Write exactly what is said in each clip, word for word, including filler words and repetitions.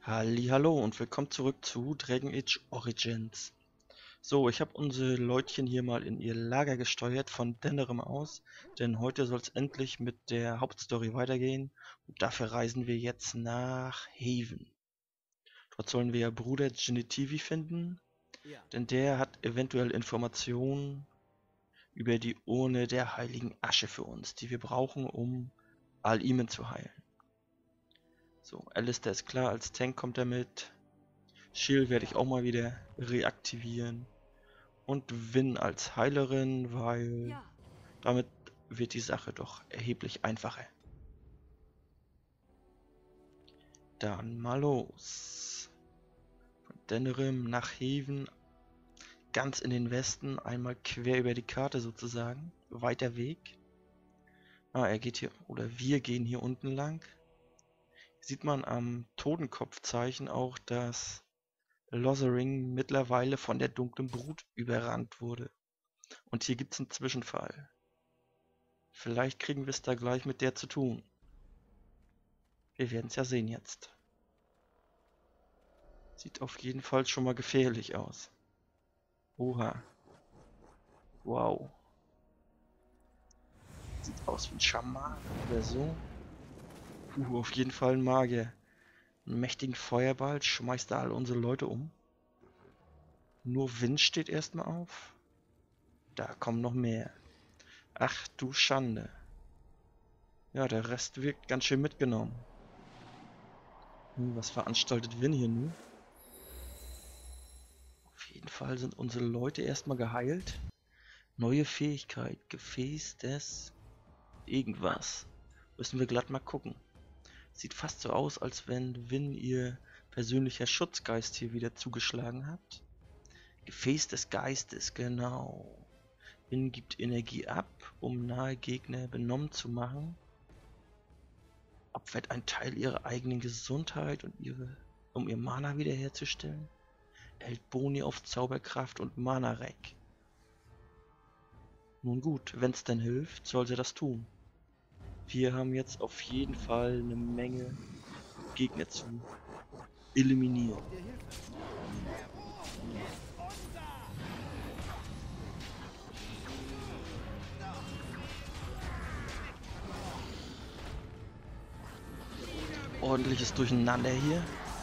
Hallihallo und willkommen zurück zu Dragon Age Origins. So, ich habe unsere Leutchen hier mal in ihr Lager gesteuert von Denerim aus, denn heute soll es endlich mit der Hauptstory weitergehen und dafür reisen wir jetzt nach Haven. Dort sollen wir ja Bruder Genitivi finden, Ja. denn der hat eventuell Informationen über die Urne der heiligen Asche für uns, die wir brauchen, um Al-Imen zu heilen. So, Alistair ist klar, als Tank kommt er mit. Shield werde ich auch mal wieder reaktivieren. Und Vin als Heilerin, weil Ja. damit wird die Sache doch erheblich einfacher. Dann mal los. Von Denerim nach Haven, ganz in den Westen, einmal quer über die Karte sozusagen. Weiter Weg. Ah, er geht hier, oder wir gehen hier unten lang. Sieht man am Totenkopfzeichen auch, dass Lothering mittlerweile von der dunklen Brut überrannt wurde. Und hier gibt es einen Zwischenfall. Vielleicht kriegen wir es da gleich mit der zu tun. Wir werden es ja sehen jetzt. Sieht auf jeden Fall schon mal gefährlich aus. Oha. Wow. Sieht aus wie ein Schaman oder so. Uh, auf jeden Fall ein Magier. Einen mächtigen Feuerball schmeißt da alle unsere Leute um. Nur Wind steht erstmal auf. Da kommen noch mehr. Ach du Schande. Ja, der Rest wirkt ganz schön mitgenommen. Hm, was veranstaltet Win hier nun? Auf jeden Fall sind unsere Leute erstmal geheilt. Neue Fähigkeit. Gefäß des irgendwas. Müssen wir glatt mal gucken. Sieht fast so aus, als wenn Win ihr persönlicher Schutzgeist hier wieder zugeschlagen hat. Gefäß des Geistes, genau. Win gibt Energie ab, um nahe Gegner benommen zu machen. Opfert einen Teil ihrer eigenen Gesundheit, und ihre, um ihr Mana wiederherzustellen. Erhält Boni auf Zauberkraft und Mana-Rack. Nun gut, wenn es denn hilft, soll sie das tun. Wir haben jetzt auf jeden Fall eine Menge Gegner zu eliminieren. Ordentliches Durcheinander hier.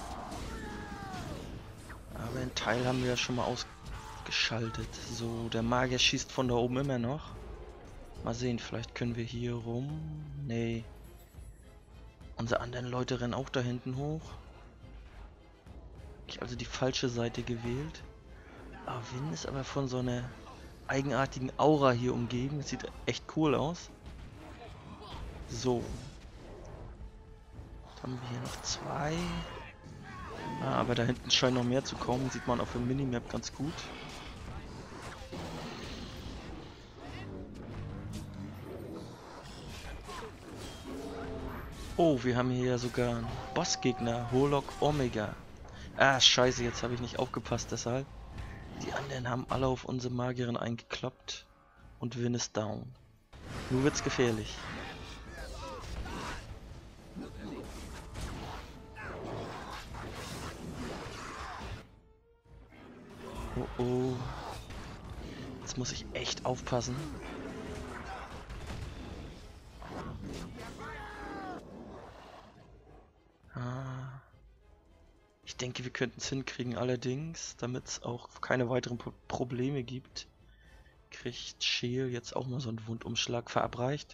Aber einen Teil haben wir ja schon mal ausgeschaltet. So, der Magier schießt von da oben immer noch. Mal sehen, vielleicht können wir hier rum. Nee. Unsere anderen Leute rennen auch da hinten hoch. Ich also die falsche Seite gewählt. Ah, Win ist aber von so einer eigenartigen Aura hier umgeben. Das sieht echt cool aus. So. Jetzt haben wir hier noch zwei. Ah, aber da hinten scheint noch mehr zu kommen. Sieht man auf der Minimap ganz gut. Oh, wir haben hier ja sogar einen Bossgegner. Holok Omega. Ah, scheiße, jetzt habe ich nicht aufgepasst, deshalb. Die anderen haben alle auf unsere Magierin eingekloppt. Und Win ist down. Nun wird's gefährlich. Oh oh. Jetzt muss ich echt aufpassen. Ah. Ich denke, wir könnten es hinkriegen, allerdings, damit es auch keine weiteren Pro Probleme gibt, kriegt Scheel jetzt auch mal so einen Wundumschlag verabreicht.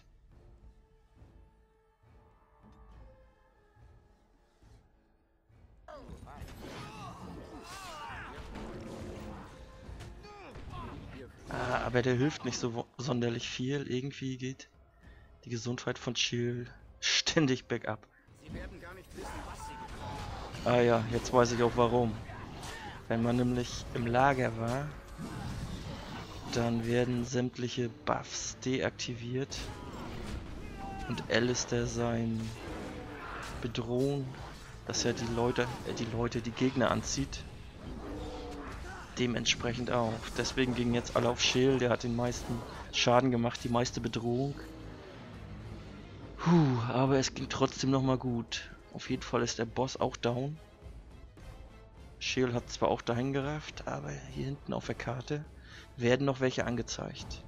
Ah, aber der hilft nicht so sonderlich viel. Irgendwie geht die Gesundheit von Scheel ständig bergab. Sie werden gar nicht wissen, was sie getan Ah ja, jetzt weiß ich auch warum. Wenn man nämlich im Lager war, dann werden sämtliche Buffs deaktiviert und Alistair sein Bedrohung, dass er die Leute, äh, die Leute, die Gegner anzieht, dementsprechend auch. Deswegen gingen jetzt alle auf Scheel, der hat den meisten Schaden gemacht, die meiste Bedrohung. Puh, aber es ging trotzdem nochmal gut. Auf jeden Fall ist der Boss auch down. Scheol hat zwar auch dahin gerafft, aber hier hinten auf der Karte werden noch welche angezeigt.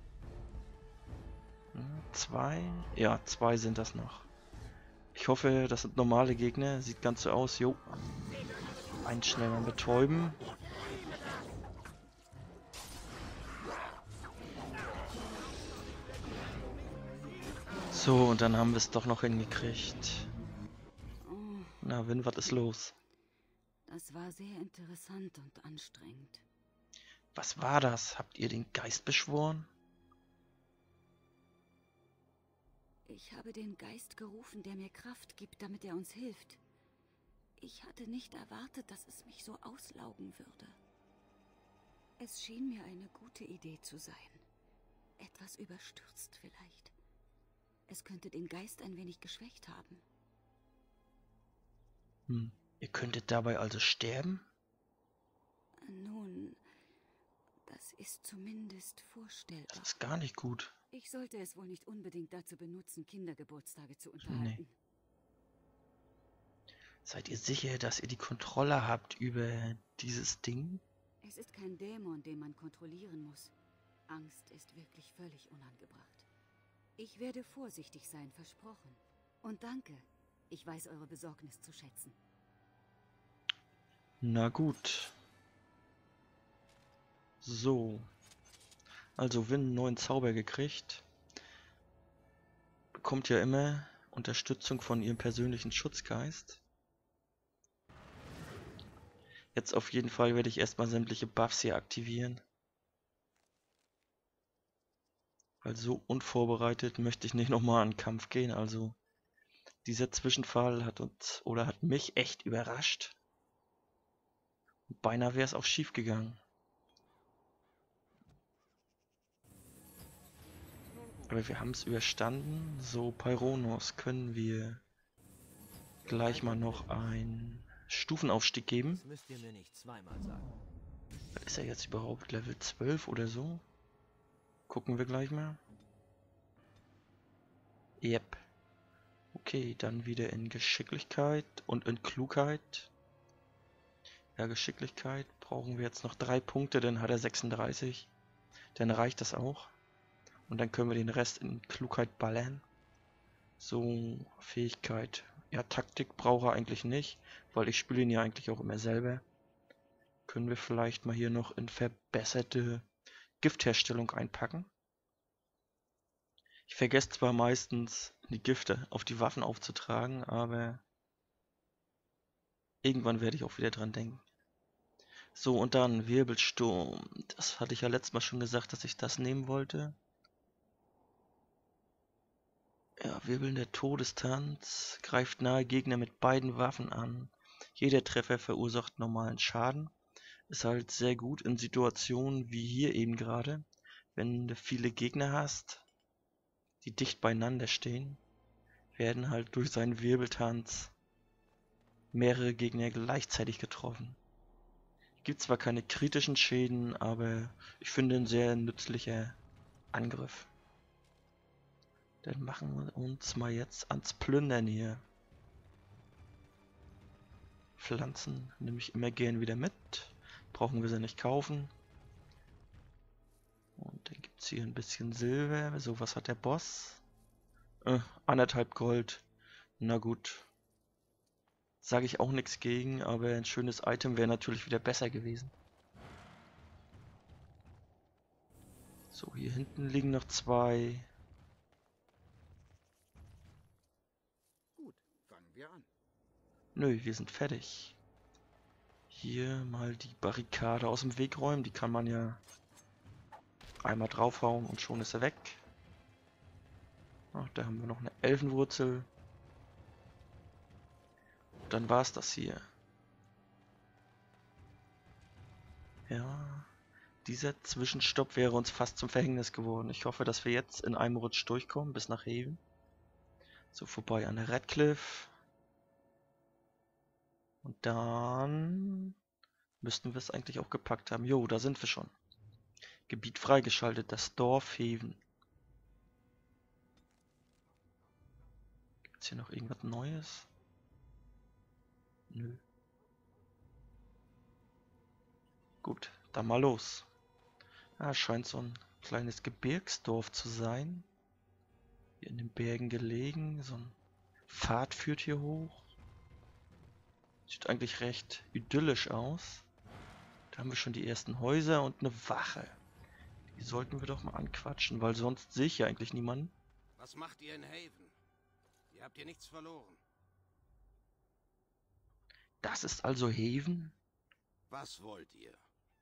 Hm, zwei? Ja, zwei sind das noch. Ich hoffe, das sind normale Gegner. Sieht ganz so aus. Jo. Einen schnell mal betäuben. So, und dann haben wir es doch noch hingekriegt. Na, Win, was ist los? Das war sehr interessant und anstrengend. Was war das? Habt ihr den Geist beschworen? Ich habe den Geist gerufen, der mir Kraft gibt, damit er uns hilft. Ich hatte nicht erwartet, dass es mich so auslaugen würde. Es schien mir eine gute Idee zu sein. Etwas überstürzt vielleicht. Es könnte den Geist ein wenig geschwächt haben. Hm. Ihr könntet dabei also sterben? Nun, das ist zumindest vorstellbar. Das ist gar nicht gut. Ich sollte es wohl nicht unbedingt dazu benutzen, Kindergeburtstage zu unterhalten. Nee. Seid ihr sicher, dass ihr die Kontrolle habt über dieses Ding? Es ist kein Dämon, den man kontrollieren muss. Angst ist wirklich völlig unangebracht. Ich werde vorsichtig sein, versprochen. Und danke. Ich weiß eure Besorgnis zu schätzen. Na gut. So. Also Win einen neuen Zauber gekriegt. Bekommt ja immer Unterstützung von ihrem persönlichen Schutzgeist. Jetzt auf jeden Fall werde ich erstmal sämtliche Buffs hier aktivieren. Weil so unvorbereitet möchte ich nicht nochmal an den Kampf gehen. Also dieser Zwischenfall hat uns oder hat mich echt überrascht. Beinahe wäre es auch schief gegangen. Aber wir haben es überstanden. So, Pyronos können wir gleich mal noch einen Stufenaufstieg geben. Das müsst ihr mir nicht zweimal sagen. Was ist er jetzt überhaupt? Level zwölf oder so? Gucken wir gleich mal. Yep. Okay, dann wieder in Geschicklichkeit und in Klugheit. Ja, Geschicklichkeit brauchen wir jetzt noch drei Punkte, dann hat er sechsunddreißig. Dann reicht das auch. Und dann können wir den Rest in Klugheit ballern. So, Fähigkeit. Ja, Taktik braucht er eigentlich nicht, weil ich spiele ihn ja eigentlich auch immer selber. Können wir vielleicht mal hier noch in verbesserte Giftherstellung einpacken. Ich vergesse zwar meistens, die Gifte auf die Waffen aufzutragen, aber irgendwann werde ich auch wieder dran denken. So, und dann Wirbelsturm. Das hatte ich ja letztes Mal schon gesagt, dass ich das nehmen wollte. Ja, wirbelnder Todestanz greift nahe Gegner mit beiden Waffen an. Jeder Treffer verursacht normalen Schaden. Ist halt sehr gut in Situationen wie hier eben gerade, wenn du viele Gegner hast, die dicht beieinander stehen, werden halt durch seinen Wirbeltanz mehrere Gegner gleichzeitig getroffen. Gibt zwar keine kritischen Schäden, aber ich finde ein sehr nützlicher Angriff. Dann machen wir uns mal jetzt ans Plündern hier. Pflanzen nehme ich immer gern wieder mit. Brauchen wir sie nicht kaufen. Und dann gibt es hier ein bisschen Silber. So, was hat der Boss? Äh, anderthalb Gold. Na gut. Sage ich auch nichts gegen, aber ein schönes Item wäre natürlich wieder besser gewesen. So, hier hinten liegen noch zwei. Gut, fangen wir an. Nö, wir sind fertig. Hier mal die Barrikade aus dem Weg räumen. Die kann man ja einmal draufhauen und schon ist er weg. Ach, da haben wir noch eine Elfenwurzel. Dann war es das hier. Ja, dieser Zwischenstopp wäre uns fast zum Verhängnis geworden. Ich hoffe, dass wir jetzt in einem Rutsch durchkommen bis nach Haven. So, vorbei an der Redcliffe. Und dann müssten wir es eigentlich auch gepackt haben. Jo, da sind wir schon. Gebiet freigeschaltet, das Dorf Haven. Gibt es hier noch irgendwas Neues? Nö. Gut, dann mal los. Ah, scheint so ein kleines Gebirgsdorf zu sein. Hier in den Bergen gelegen. So ein Pfad führt hier hoch. Sieht eigentlich recht idyllisch aus. Da haben wir schon die ersten Häuser und eine Wache. Die sollten wir doch mal anquatschen, weil sonst sehe ich ja eigentlich niemanden. Was macht ihr in Haven? Ihr habt hier nichts verloren. Das ist also Haven? Was wollt ihr?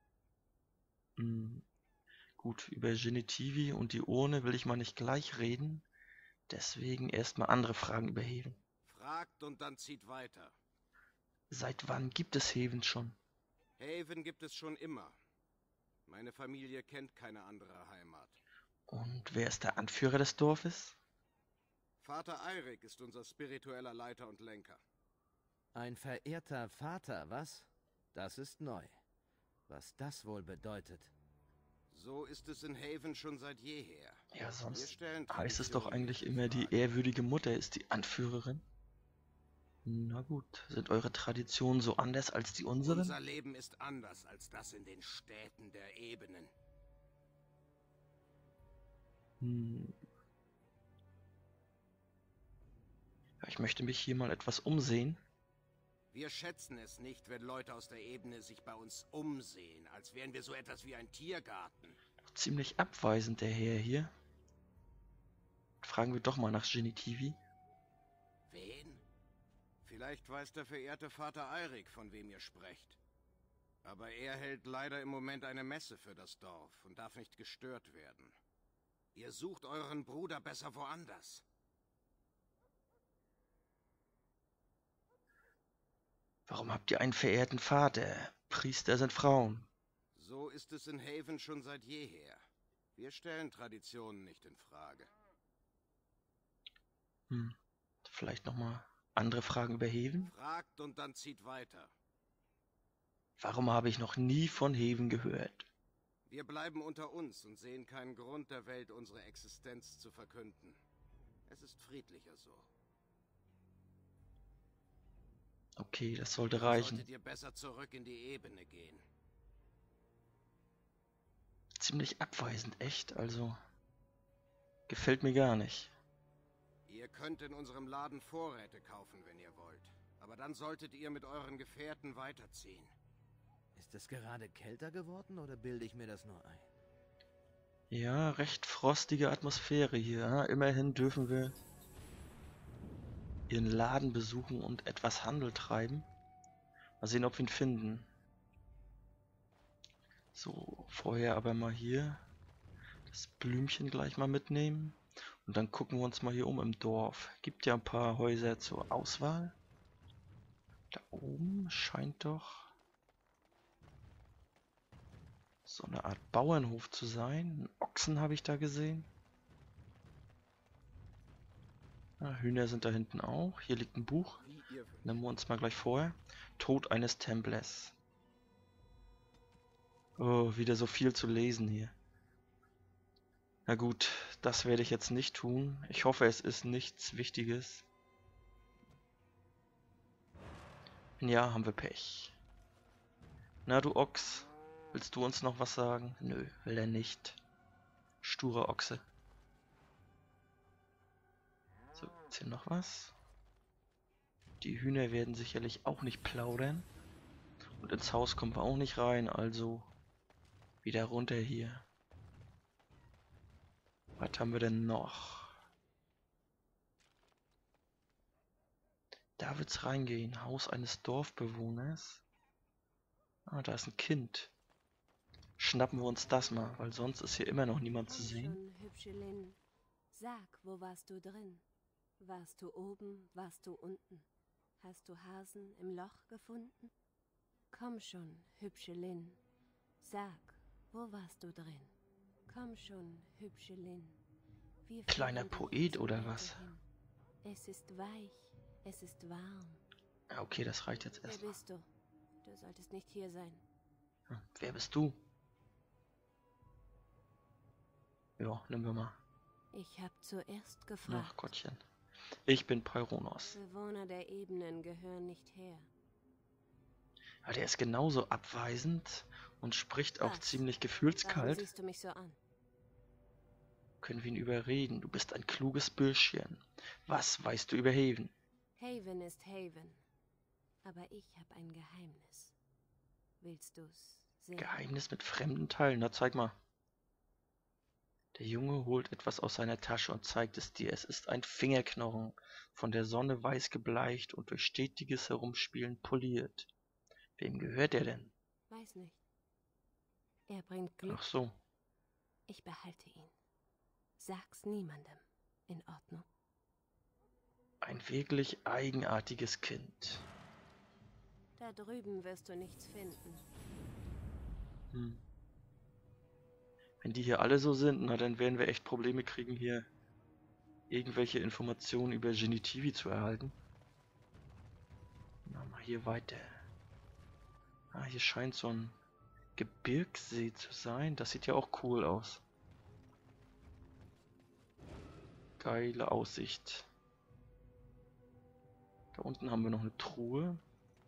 Hm. Gut, über Genitivi und die Urne will ich mal nicht gleich reden. Deswegen erstmal andere Fragen über Haven. Fragt und dann zieht weiter. Seit wann gibt es Haven schon? Haven gibt es schon immer. Meine Familie kennt keine andere Heimat. Und wer ist der Anführer des Dorfes? Vater Eirik ist unser spiritueller Leiter und Lenker. Ein verehrter Vater, was? Das ist neu. Was das wohl bedeutet? So ist es in Haven schon seit jeher. Ja, Wir sonst stellen heißt es doch Traditionen eigentlich nicht in immer, die Frage. ehrwürdige Mutter ist die Anführerin. Na gut, sind eure Traditionen so anders als die unseren? Unser Leben ist anders als das in den Städten der Ebenen. Hm. Ja, ich möchte mich hier mal etwas umsehen. Wir schätzen es nicht, wenn Leute aus der Ebene sich bei uns umsehen, als wären wir so etwas wie ein Tiergarten. Ziemlich abweisend der Herr hier. Fragen wir doch mal nach Genitivi. Wen? Vielleicht weiß der verehrte Vater Eirik, von wem ihr sprecht. Aber er hält leider im Moment eine Messe für das Dorf und darf nicht gestört werden. Ihr sucht euren Bruder besser woanders. Warum habt ihr einen verehrten Vater? Priester sind Frauen. So ist es in Haven schon seit jeher. Wir stellen Traditionen nicht in Frage. Hm. Vielleicht nochmal andere Fragen über Haven? Fragt und dann zieht weiter. Warum habe ich noch nie von Haven gehört? Wir bleiben unter uns und sehen keinen Grund der Welt, unsere Existenz zu verkünden. Es ist friedlicher so. Okay, das sollte Dann reichen. solltet ihr besser zurück in die Ebene gehen. Ziemlich abweisend, echt, also gefällt mir gar nicht. Ihr könnt in unserem Laden Vorräte kaufen, wenn ihr wollt. Aber dann solltet ihr mit euren Gefährten weiterziehen. Ist es gerade kälter geworden oder bilde ich mir das nur ein? Ja, recht frostige Atmosphäre hier. Ja? Immerhin dürfen wir ihren Laden besuchen und etwas Handel treiben. Mal sehen, ob wir ihn finden. So, vorher aber mal hier das Blümchen gleich mal mitnehmen. Und dann gucken wir uns mal hier um im Dorf. Gibt ja ein paar Häuser zur Auswahl. Da oben scheint doch so eine Art Bauernhof zu sein. Einen Ochsen habe ich da gesehen. Ah, Hühner sind da hinten auch. Hier liegt ein Buch. Wie ihr wünscht. Nehmen wir uns mal gleich vor. Tod eines Templers. Oh, wieder so viel zu lesen hier. Na gut, das werde ich jetzt nicht tun. Ich hoffe, es ist nichts Wichtiges. Wenn ja, haben wir Pech. Na du Ochs, willst du uns noch was sagen? Nö, will er nicht. Sturer Ochse. So, gibt's hier noch was? Die Hühner werden sicherlich auch nicht plaudern. Und ins Haus kommen wir auch nicht rein, also wieder runter hier. Was haben wir denn noch? Da wird's reingehen. Haus eines Dorfbewohners. Ah, da ist ein Kind. Schnappen wir uns das mal, weil sonst ist hier immer noch niemand zu Komm sehen. schon, hübsche Lynn. Sag, wo warst du drin? Warst du oben, warst du unten? Hast du Hasen im Loch gefunden? Komm schon, hübsche Lynn. Sag, wo warst du drin? Komm schon, hübsche Lynn. Wir Kleiner führen dich Poet zum oder Bette was? hin. Es ist weich, es ist warm. Ah, okay, das reicht jetzt Wer erstmal. bist du? Du solltest nicht hier sein. Hm, wer bist du? Ja, nehmen wir mal. Ich hab zuerst Ach gefragt. Gottchen. Ich bin Peironos. Bewohner der Ebenen gehören nicht her. Ja, der ist genauso abweisend und spricht auch Was? ziemlich Warum gefühlskalt. siehst du mich so an? Können wir ihn überreden? Du bist ein kluges Bürschchen. Was weißt du über Haven? Haven ist Haven. Aber ich habe ein Geheimnis. Willst du's sehen? Geheimnis mit fremden Teilen. Na, zeig mal. Der Junge holt etwas aus seiner Tasche und zeigt es dir. Es ist ein Fingerknochen, von der Sonne weiß gebleicht und durch stetiges Herumspielen poliert. Wem gehört er denn? Weiß nicht. Er bringt Glück. Ach so. Ich behalte ihn. Sag's niemandem. In Ordnung? Ein wirklich eigenartiges Kind. Da drüben wirst du nichts finden. Hm. Wenn die hier alle so sind, na dann werden wir echt Probleme kriegen, hier irgendwelche Informationen über Genitivi zu erhalten. Na, mal hier weiter. Ah, hier scheint so ein Gebirgssee zu sein. Das sieht ja auch cool aus. Geile Aussicht. Da unten haben wir noch eine Truhe.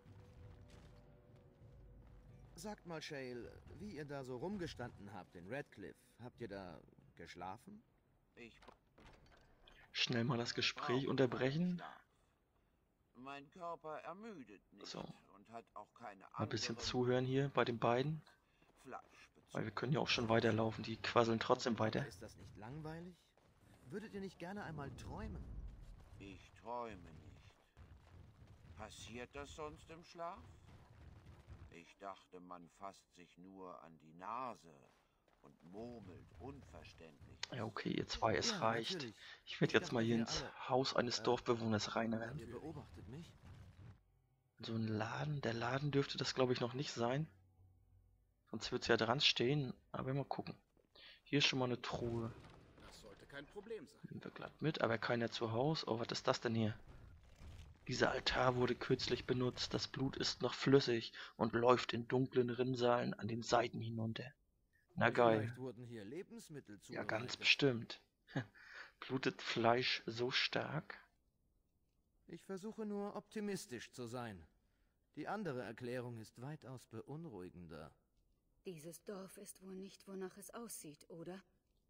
Sagt mal, Shale, wie ihr da so rumgestanden habt in Redcliffe, habt ihr da geschlafen? Ich Schnell mal das Gespräch brauche unterbrechen. keinen Schlaf. Mein Körper ermüdet nicht So. und hat auch keine Mal ein bisschen anderen zuhören hier bei den beiden. Fleischbezüge. Weil wir können ja auch schon weiterlaufen. Die quasseln trotzdem weiter. Ist das nicht langweilig? Würdet ihr nicht gerne einmal träumen? Ich träume nicht. Passiert das sonst im Schlaf? Ich dachte, man fasst sich nur an die Nase und murmelt unverständlich. Ja, okay, ihr zwei, es Ja, reicht. natürlich. Ich werde Ich jetzt mal dachte, hier wir ins alle- Haus eines Äh, Dorfbewohners reinrennen. Ihr beobachtet mich? So ein Laden. Der Laden dürfte das, glaube ich, noch nicht sein. Sonst wird es ja dran stehen. Aber mal gucken. Hier ist schon mal eine Truhe. Das sollte kein Problem sein. Nehmen wir glatt mit, aber keiner zu Hause. Oh, was ist das denn hier? Dieser Altar wurde kürzlich benutzt. Das Blut ist noch flüssig und läuft in dunklen Rinnsalen an den Seiten hinunter. Na geil. Vielleicht wurden hier Lebensmittel Ja, zubereitet. ganz bestimmt. Blutet Fleisch so stark? Ich versuche nur optimistisch zu sein. Die andere Erklärung ist weitaus beunruhigender. Dieses Dorf ist wohl nicht, wonach es aussieht, oder?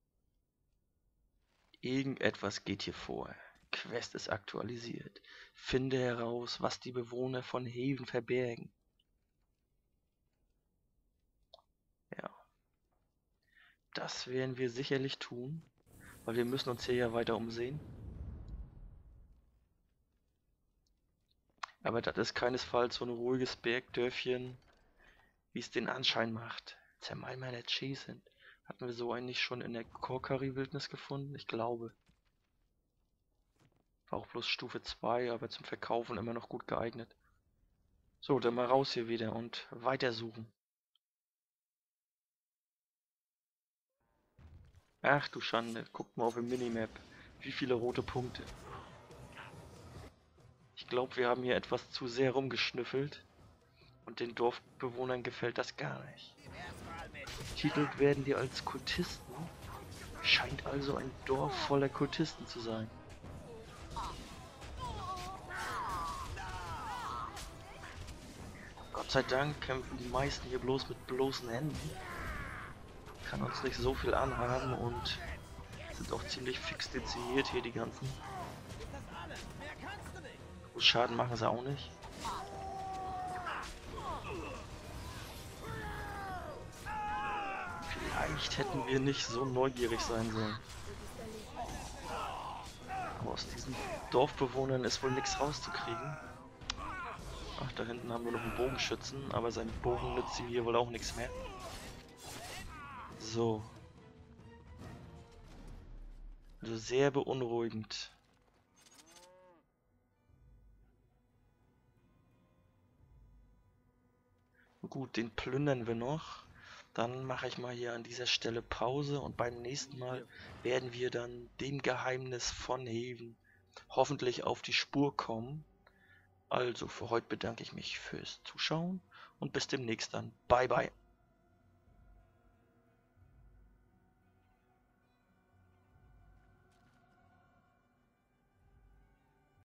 Irgendetwas geht hier vor. Quest ist aktualisiert. Finde heraus, was die Bewohner von Haven verbergen. Ja. Das werden wir sicherlich tun, weil wir müssen uns hier ja weiter umsehen. Aber das ist keinesfalls so ein ruhiges Bergdörfchen, wie es den Anschein macht. Zermalmeiner Cheese. Hatten wir so einen nicht schon in der Korkari-Wildnis gefunden? Ich glaube. War auch bloß Stufe zwei, aber zum Verkaufen immer noch gut geeignet. So, dann mal raus hier wieder und weitersuchen. Ach du Schande, guckt mal auf dem Minimap. Wie viele rote Punkte. Ich glaube, wir haben hier etwas zu sehr rumgeschnüffelt. Und den Dorfbewohnern gefällt das gar nicht. Titelt werden die als Kultisten. Scheint also ein Dorf voller Kultisten zu sein. Gott sei Dank kämpfen die meisten hier bloß mit bloßen Händen. Kann uns nicht so viel anhaben und sind auch ziemlich fix dezimiert hier die ganzen. Groß Schaden machen sie auch nicht. Vielleicht hätten wir nicht so neugierig sein sollen. Aber aus diesen Dorfbewohnern ist wohl nichts rauszukriegen. Ach, da hinten haben wir noch einen Bogenschützen, aber sein Bogen nützt ihm hier wohl auch nichts mehr. So. Also sehr beunruhigend. Gut, den plündern wir noch. Dann mache ich mal hier an dieser Stelle Pause und beim nächsten Mal werden wir dann dem Geheimnis von Haven hoffentlich auf die Spur kommen. Also für heute bedanke ich mich fürs Zuschauen und bis demnächst dann. Bye bye.